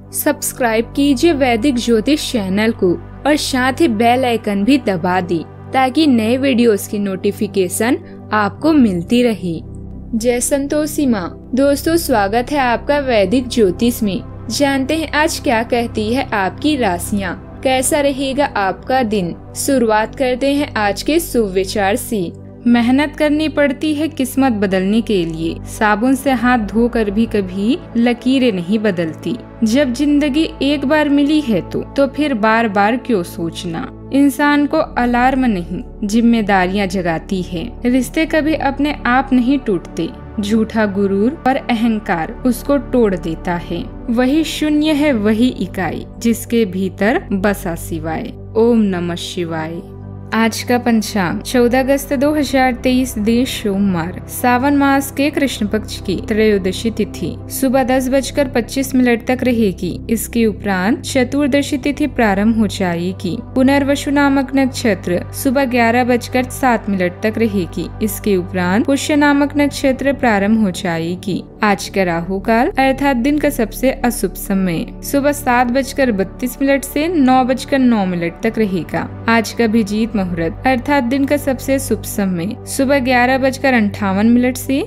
Subscribe कीजिए वैदिक ज्योतिष चैनल को और साथ ही बेल आइकन भी दबा दी ताकि नए वीडियोस की नोटिफिकेशन आपको मिलती रहे। जय संतोषी माँ। दोस्तों, स्वागत है आपका वैदिक ज्योतिष में। जानते हैं आज क्या कहती है आपकी राशियाँ, कैसा रहेगा आपका दिन। शुरुआत करते हैं आज के शुभ विचार से। मेहनत करनी पड़ती है किस्मत बदलने के लिए। साबुन से हाथ धोकर भी कभी लकीरें नहीं बदलती। जब जिंदगी एक बार मिली है तो फिर बार बार क्यों सोचना। इंसान को अलार्म नहीं जिम्मेदारियां जगाती है। रिश्ते कभी अपने आप नहीं टूटते। झूठा गुरूर और अहंकार उसको तोड़ देता है। वही शून्य है वही इकाई जिसके भीतर बसा शिवाय। ओम नमः शिवाय। आज का पंचांग 14 अगस्त 2023 दिन सोमवार, सावन मास के कृष्ण पक्ष की त्रयोदशी तिथि सुबह 10:25 तक रहेगी। इसके उपरांत चतुर्दशी तिथि प्रारंभ हो जाएगी। पुनर्वसु नामक नक्षत्र सुबह 11:07 तक रहेगी। इसके उपरांत पुष्य नामक नक्षत्र प्रारंभ हो जाएगी। आज का राहु काल अर्थात दिन का सबसे अशुभ समय सुबह 7:32 से 9:09 तक रहेगा। आज का अभिजीत मुहूर्त अर्थात दिन का सबसे शुभ समय सुबह 11:58 से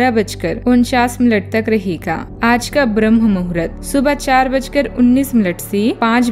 12:49 तक रहेगा। आज का ब्रह्म मुहूर्त सुबह 4:19 से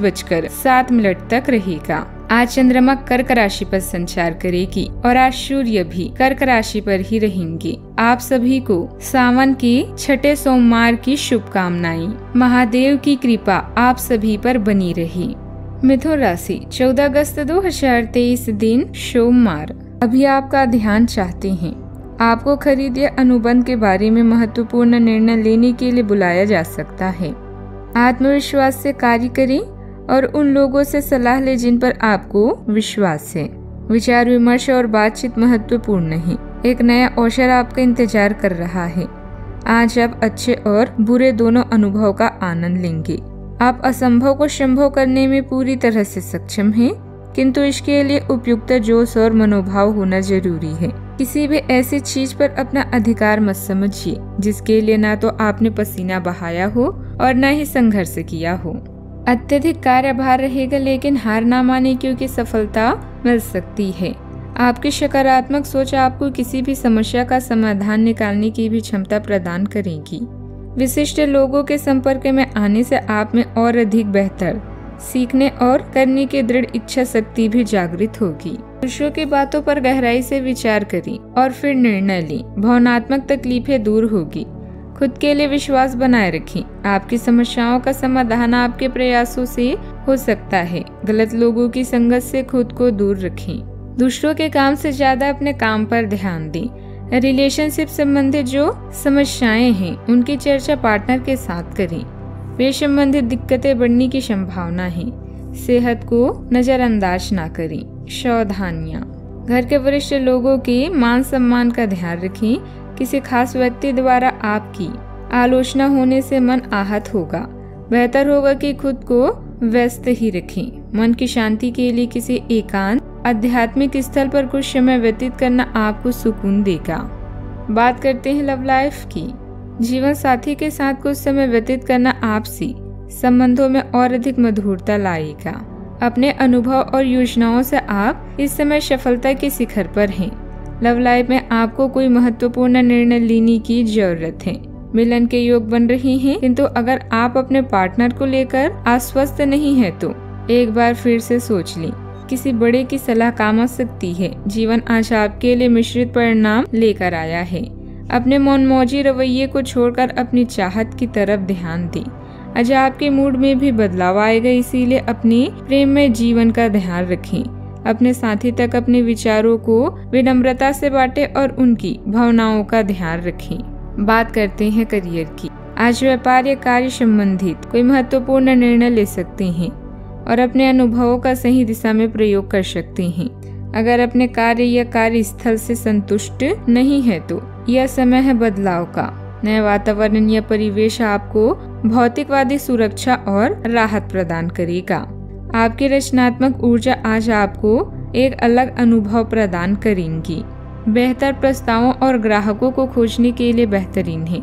5:07 तक रहेगा। आज चंद्रमा कर्क राशि पर संचार करेगी और आज सूर्य भी कर्क राशि पर ही रहेंगे। आप सभी को सावन के छठे सोमवार की शुभकामनाएं। महादेव की कृपा आप सभी पर बनी रहे। मिथुन राशि 14 अगस्त 2023 दिन सोमवार। अभी आपका ध्यान चाहते हैं। आपको खरीद या अनुबंध के बारे में महत्वपूर्ण निर्णय लेने के लिए बुलाया जा सकता है। आत्मविश्वास से कार्य करें और उन लोगों से सलाह लें जिन पर आपको विश्वास है। विचार विमर्श और बातचीत महत्वपूर्ण है। एक नया अवसर आपका इंतजार कर रहा है। आज आप अच्छे और बुरे दोनों अनुभव का आनंद लेंगे। आप असंभव को संभव करने में पूरी तरह से सक्षम हैं, किंतु इसके लिए उपयुक्त जोश और मनोभाव होना जरूरी है। किसी भी ऐसी चीज पर अपना अधिकार मत समझिए जिसके लिए ना तो आपने पसीना बहाया हो और न ही संघर्ष किया हो। अत्यधिक कार्यभार रहेगा, लेकिन हार ना माने क्योंकि सफलता मिल सकती है। आपकी सकारात्मक सोच आपको किसी भी समस्या का समाधान निकालने की भी क्षमता प्रदान करेगी। विशिष्ट लोगों के संपर्क में आने से आप में और अधिक बेहतर सीखने और करने की दृढ़ इच्छा शक्ति भी जागृत होगी। दूसरों की बातों पर गहराई से विचार करें और फिर निर्णय लें। भावनात्मक तकलीफें दूर होगी। खुद के लिए विश्वास बनाए रखें। आपकी समस्याओं का समाधान आपके प्रयासों से हो सकता है। गलत लोगों की संगत से खुद को दूर रखें। दूसरों के काम से ज्यादा अपने काम पर ध्यान दें। रिलेशनशिप संबंधित जो समस्याएं हैं उनकी चर्चा पार्टनर के साथ करें। वे संबंधित दिक्कतें बढ़ने की संभावना है। सेहत को नजरअंदाज ना करें। सावधानियां। घर के वरिष्ठ लोगों के मान सम्मान का ध्यान रखें। किसी खास व्यक्ति द्वारा आपकी आलोचना होने से मन आहत होगा। बेहतर होगा कि खुद को व्यस्त ही रखें। मन की शांति के लिए किसी एकांत आध्यात्मिक स्थल पर कुछ समय व्यतीत करना आपको सुकून देगा। बात करते हैं लव लाइफ की। जीवन साथी के साथ कुछ समय व्यतीत करना आपसी संबंधों में और अधिक मधुरता लाएगा। अपने अनुभव और योजनाओं से आप इस समय सफलता के शिखर पर हैं। लव लाइफ में आपको कोई महत्वपूर्ण निर्णय लेने की जरूरत है। मिलन के योग बन रहे हैं, किंतु अगर आप अपने पार्टनर को लेकर आश्वस्त नहीं है तो एक बार फिर से सोच लें। किसी बड़े की सलाह काम आ सकती है। जीवन आज आपके लिए मिश्रित परिणाम लेकर आया है। अपने मनमौजी रवैये को छोड़कर अपनी चाहत की तरफ ध्यान दें। आज आपके मूड में भी बदलाव आएगा, इसीलिए अपने प्रेम में जीवन का ध्यान रखें। अपने साथी तक अपने विचारों को विनम्रता से बांटें और उनकी भावनाओं का ध्यान रखें। बात करते हैं करियर की। आज व्यापार या कार्य संबंधित कोई महत्वपूर्ण निर्णय ले सकते हैं और अपने अनुभवों का सही दिशा में प्रयोग कर सकते हैं। अगर अपने कार्य या कार्य स्थल से संतुष्ट नहीं है तो यह समय है बदलाव का। नया वातावरण या परिवेश आपको भौतिकवादी सुरक्षा और राहत प्रदान करेगा। आपकी रचनात्मक ऊर्जा आज आपको एक अलग अनुभव प्रदान करेंगी। बेहतर प्रस्तावों और ग्राहकों को खोजने के लिए बेहतरीन है।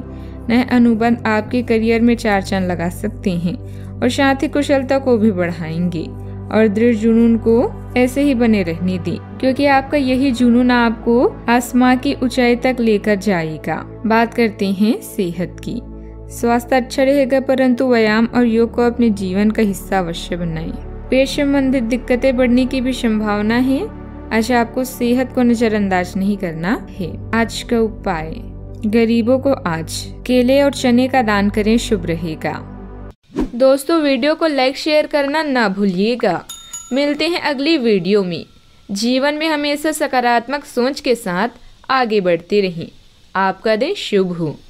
नए अनुबंध आपके करियर में 4 चांद लगा सकते हैं और साथ ही कुशलता को भी बढ़ाएंगे। और दृढ़ जुनून को ऐसे ही बने रहने दें, क्योंकि आपका यही जुनून आपको आसमां की ऊंचाई तक लेकर जाएगा। बात करते हैं सेहत की। स्वास्थ्य अच्छा रहेगा, परंतु व्यायाम और योग को अपने जीवन का हिस्सा अवश्य बनाएं। पेट संबंधित दिक्कतें बढ़ने की भी संभावना है। आज आपको सेहत को नजरअंदाज नहीं करना है। आज का उपाय, गरीबों को आज केले और चने का दान करें, शुभ रहेगा। दोस्तों, वीडियो को लाइक शेयर करना ना भूलिएगा। मिलते हैं अगली वीडियो में। जीवन में हमेशा सकारात्मक सोच के साथ आगे बढ़ते रहें। आपका दिन शुभ हो।